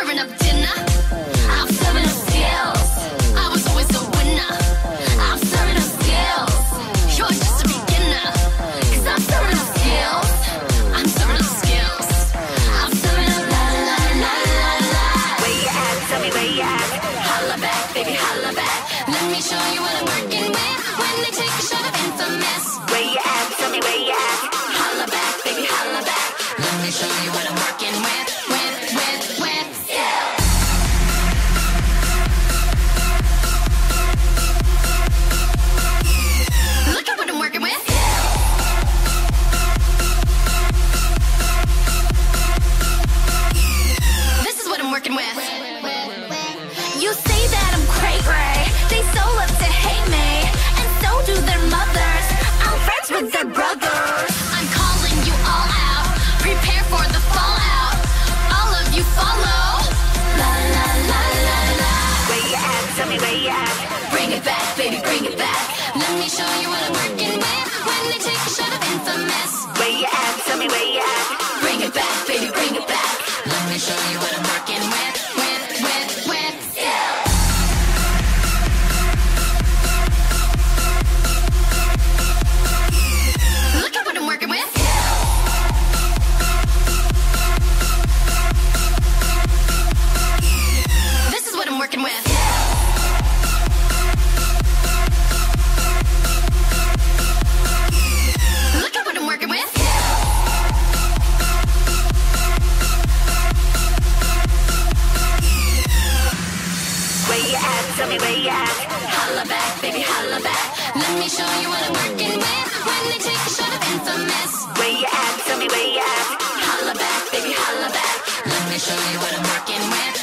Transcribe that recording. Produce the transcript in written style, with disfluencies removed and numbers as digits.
serving up dinner. I'm serving up skills. I was always a winner. I'm serving up skills. You're just a beginner. Cause I'm serving up skills. I'm serving up skills. I'm serving up la la la la la. Where you at? Tell me where you at. Holla back, baby, holla back. Let me show you what I'm working with. When they take a shot of infamous. Where you at? Tell me where you at. Holla back, baby, holla back. Let me show you what I'm working with. Yeah. Look at what I'm working with. This is what I'm working with. You say that I'm cray-cray. They so love to hate me, and so do their mothers. I'm friends with their brothers. I'm calling you all out. Prepare for the fallout. All of you follow. La la la la la. Where you at? Tell me where you at. Bring it back, baby, bring it back. Let me show you what I'm working with. When they take a shot of infamous. Where you at? Tell me where you at. Bring it back, baby, bring it back. Let me show you what I'm working with. Yeah. Look at what I'm working with. This is what I'm working with. Look at what I'm working with. Where you at? Tell me where you at. Holla back, baby, holla back. Let me show you what I'm working with. When they take a shot of infamous. Where you at? Tell me where you at. Holla back, baby, holla back. Let me show you what I'm working with.